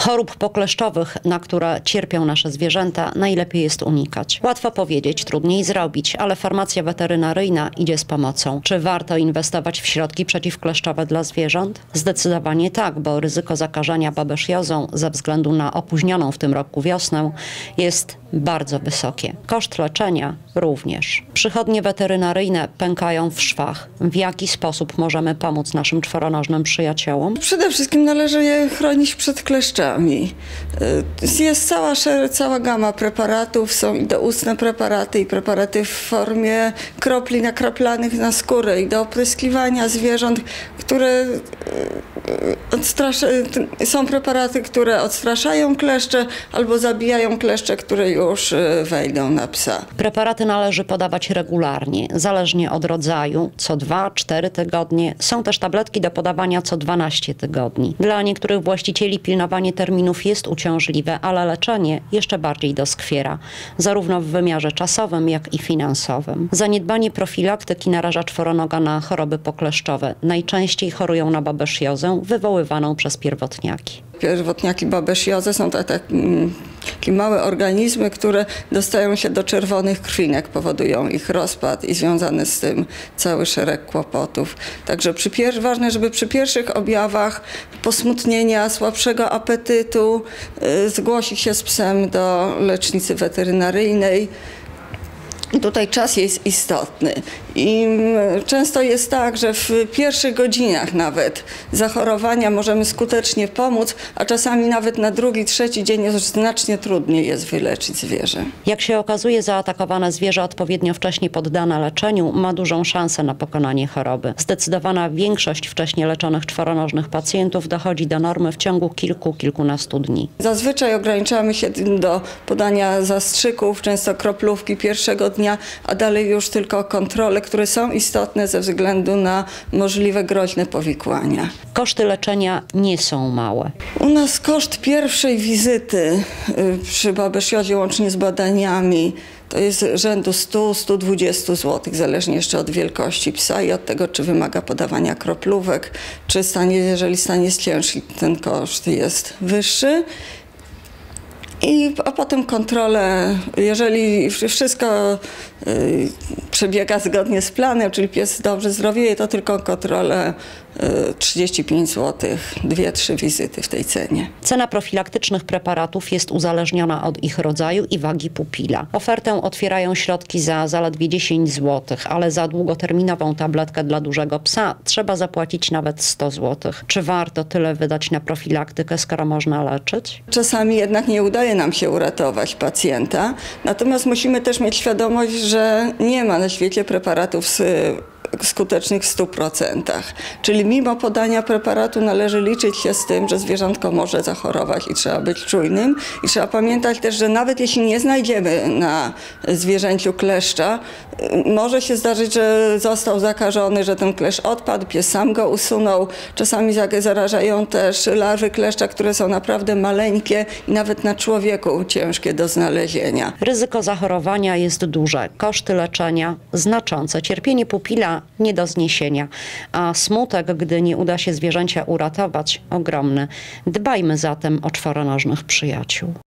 Chorób pokleszczowych, na które cierpią nasze zwierzęta, najlepiej jest unikać. Łatwo powiedzieć, trudniej zrobić, ale farmacja weterynaryjna idzie z pomocą. Czy warto inwestować w środki przeciwkleszczowe dla zwierząt? Zdecydowanie tak, bo ryzyko zakażenia babesziozą ze względu na opóźnioną w tym roku wiosnę jest bardzo wysokie. Koszt leczenia również. Przychodnie weterynaryjne pękają w szwach. W jaki sposób możemy pomóc naszym czworonożnym przyjaciołom? Przede wszystkim należy je chronić przed kleszczami. Jest cała gama preparatów, są i doustne preparaty, i preparaty w formie kropli nakroplanych na skórę, i do opryskiwania zwierząt, które są preparaty, które odstraszają kleszcze albo zabijają kleszcze, które już wejdą na psa. Preparaty należy podawać regularnie, zależnie od rodzaju, co 2-4 tygodnie. Są też tabletki do podawania co 12 tygodni. Dla niektórych właścicieli pilnowanie terminów jest uciążliwe, ale leczenie jeszcze bardziej doskwiera, zarówno w wymiarze czasowym, jak i finansowym. Zaniedbanie profilaktyki naraża czworonoga na choroby pokleszczowe. Najczęściej chorują na babesziozę wywoływaną przez pierwotniaki. Pierwotniaki babesjozy są takie małe organizmy, które dostają się do czerwonych krwinek, powodują ich rozpad i związany z tym cały szereg kłopotów. Także ważne, żeby przy pierwszych objawach posmutnienia, słabszego apetytu zgłosić się z psem do lecznicy weterynaryjnej. Tutaj czas jest istotny i często jest tak, że w pierwszych godzinach nawet zachorowania możemy skutecznie pomóc, a czasami nawet na drugi, trzeci dzień już znacznie trudniej jest wyleczyć zwierzę. Jak się okazuje, zaatakowane zwierzę odpowiednio wcześnie poddane leczeniu ma dużą szansę na pokonanie choroby. Zdecydowana większość wcześniej leczonych czworonożnych pacjentów dochodzi do normy w ciągu kilkunastu dni. Zazwyczaj ograniczamy się do podania zastrzyków, często kroplówki pierwszego dnia, a dalej już tylko kontrole, które są istotne ze względu na możliwe groźne powikłania. Koszty leczenia nie są małe. U nas koszt pierwszej wizyty przy babesjozie łącznie z badaniami to jest rzędu 100–120 zł, zależnie jeszcze od wielkości psa i od tego, czy wymaga podawania kroplówek, czy jeżeli stan jest ciężki, ten koszt jest wyższy. A potem kontrolę, jeżeli wszystko przebiega zgodnie z planem, czyli pies dobrze zdrowieje, to tylko kontrolę 35 zł, 2–3 wizyty w tej cenie. Cena profilaktycznych preparatów jest uzależniona od ich rodzaju i wagi pupila. Ofertę otwierają środki za zaledwie 10 zł, ale za długoterminową tabletkę dla dużego psa trzeba zapłacić nawet 100 zł. Czy warto tyle wydać na profilaktykę, skoro można leczyć? Czasami jednak nie udaje nam się uratować pacjenta, natomiast musimy też mieć świadomość, że nie ma na świecie preparatów skutecznych w 100%. Czyli mimo podania preparatu należy liczyć się z tym, że zwierzątko może zachorować i trzeba być czujnym. I trzeba pamiętać też, że nawet jeśli nie znajdziemy na zwierzęciu kleszcza, może się zdarzyć, że został zakażony, że ten kleszcz odpadł, pies sam go usunął. Czasami zarażają też larwy kleszcza, które są naprawdę maleńkie i nawet na człowieku ciężkie do znalezienia. Ryzyko zachorowania jest duże, koszty leczenia znaczące, cierpienie pupila nie do zniesienia, a smutek, gdy nie uda się zwierzęcia uratować, ogromny. Dbajmy zatem o czworonożnych przyjaciół.